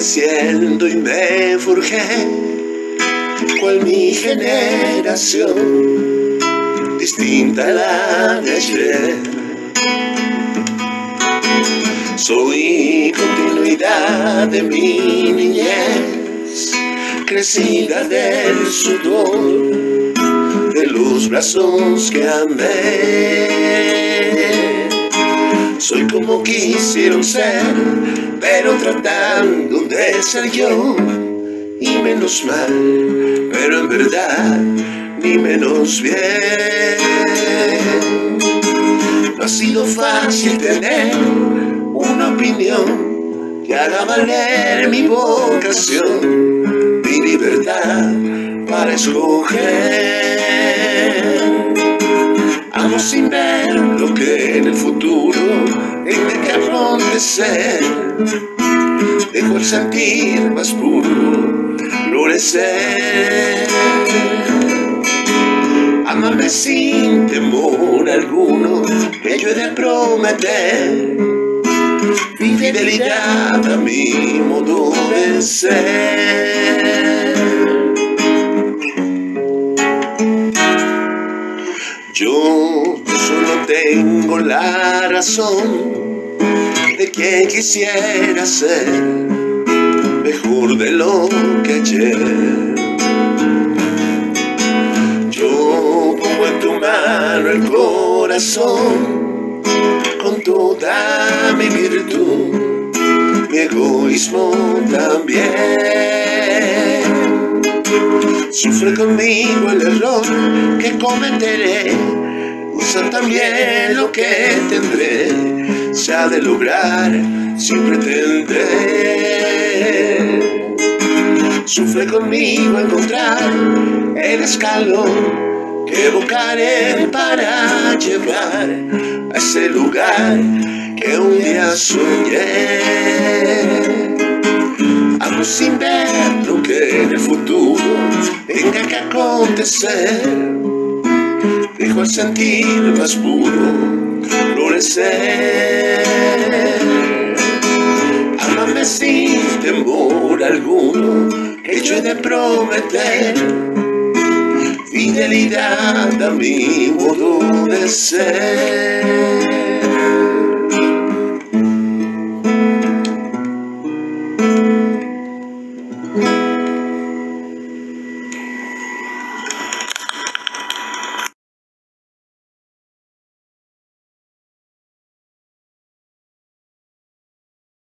creciendo y me forjé, cual mi generación, distinta a la de ayer. Soy continuidad de mi niñez, crecida del sudor de los brazos que amé. Soy como quisieron ser, pero tratando de ser yo, y menos mal, pero en verdad ni menos bien. No ha sido fácil tener una opinión que haga valer mi vocación, mi libertad para escoger. Amo sin ver lo que en el futuro tenga que acontecer. Dejo el sentir más puro florecer. Ámame sin temor alguno, que yo he de prometer mi fidelidad a mi modo de ser. Yo solo tengo la razón de quien quisiera ser mejor de lo que ayer. Yo pongo en tu mano el corazón con toda mi virtud, mi egoísmo también. Sufre conmigo el error que cometeré, usa también lo que tendré, se ha de lograr sin pretender. Sufre conmigo encontrar el escalón que evocaré para llevar a ese lugar que un día soñé. Amo sin ver lo que en el futuro tenga que acontecer. Dejo el sentir más puro florecer. Ámame sin temor alguno, que yo he de prometer fidelidad a mi modo de ser.